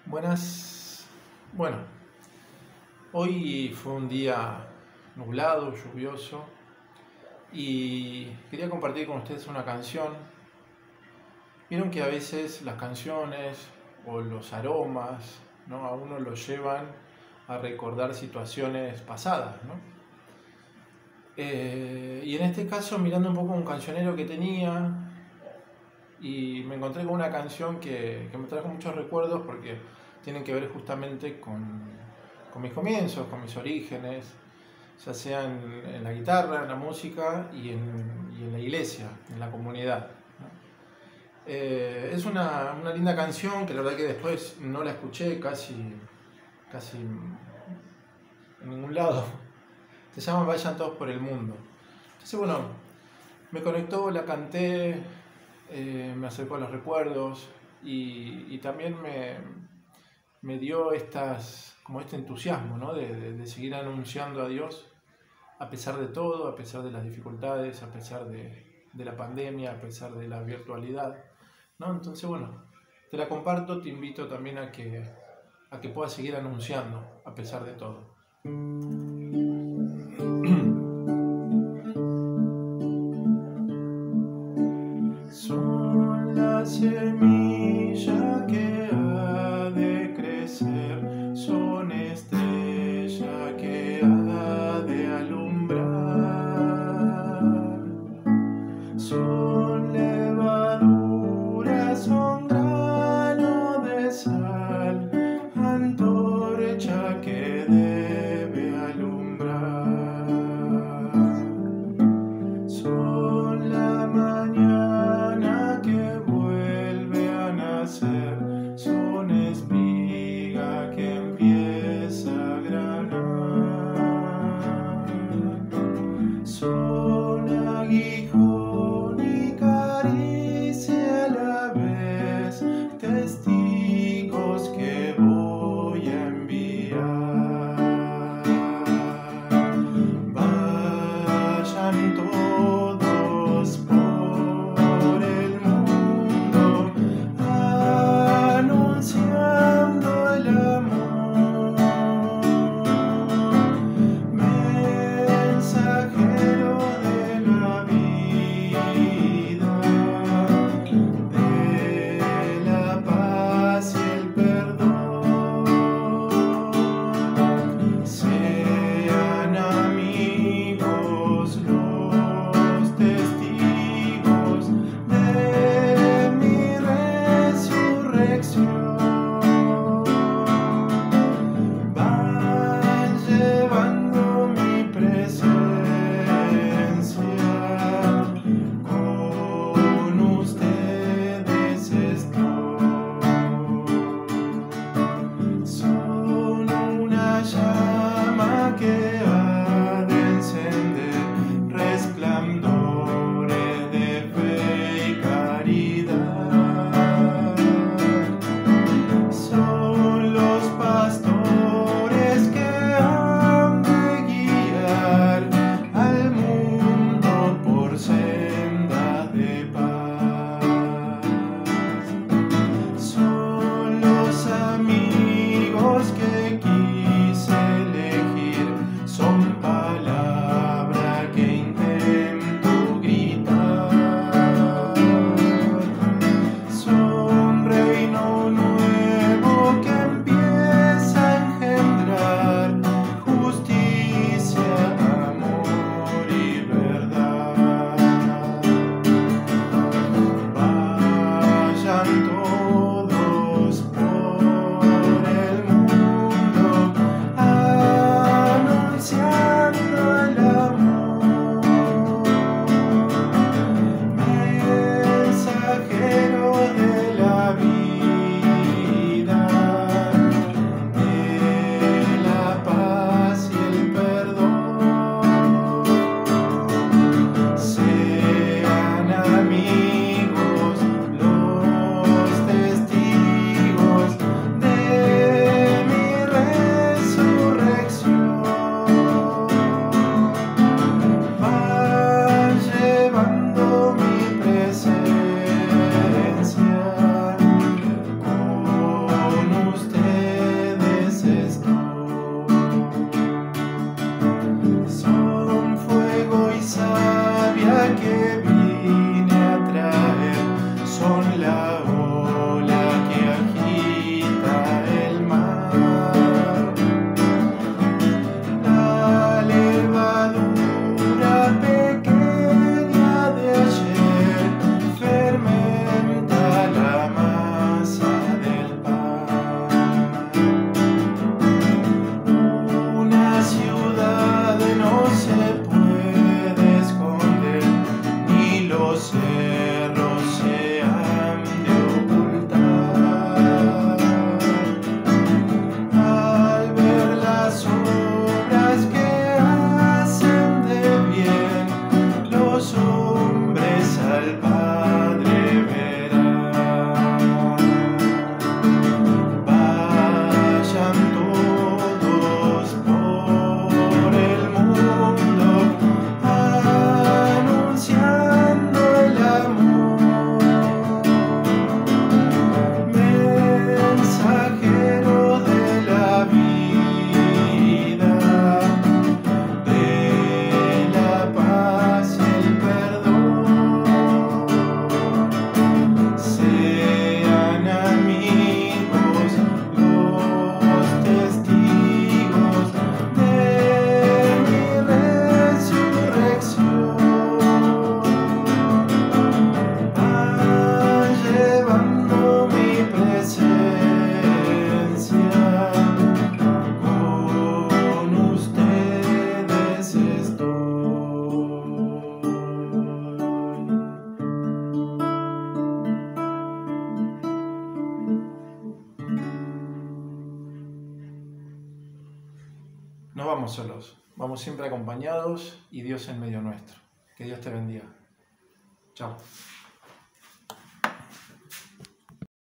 Buenas. Bueno, hoy fue un día nublado, lluvioso y quería compartir con ustedes una canción. Vieron que a veces las canciones o los aromas, ¿no? A uno lo llevan a recordar situaciones pasadas, ¿no? Y en este caso, mirando un poco un cancionero que tenía, y me encontré con una canción que me trajo muchos recuerdos porque tienen que ver justamente con mis comienzos, con mis orígenes, ya sea en la guitarra, en la música y en la iglesia, en la comunidad, ¿no? Es una linda canción que la verdad que después no la escuché casi en ningún lado. Se llama Vayan todos por el mundo. Entonces bueno, me conectó, la canté, me acercó a los recuerdos y también me dio como este entusiasmo, ¿no? de seguir anunciando a Dios a pesar de todo, a pesar de las dificultades, a pesar de la pandemia, a pesar de la virtualidad, ¿no? Entonces, bueno, te la comparto, te invito también a que puedas seguir anunciando a pesar de todo. Son la semilla que ha de crecer, son estrella que ha de alumbrar, son levadura, son grano de sal, antorcha que debe alumbrar, son la mañana que vuelve a nacer. No vamos solos, vamos siempre acompañados y Dios en medio nuestro. Que Dios te bendiga. Chao.